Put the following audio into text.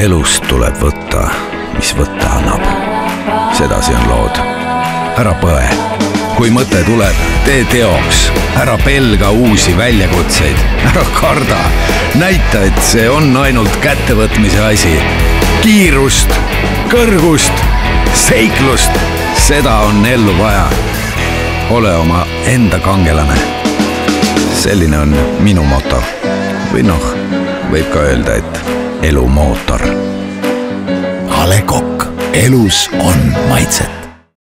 elust tuleb võtta, mis võtta annab. Sedasi on lood. Ära põe. Kui mõte tuleb, tee teoks. Ära pelga uusi väljakutseid. Ära karda. Näita, et see on ainult kättevõtmise asi. Kiirust, kõrgust, seiklust. Seda on ellu vaja. Ole oma enda kangelane. Selline on minu moto. Või võib ka öelda, et elu mootor. A. Le Coq, elus on maitset.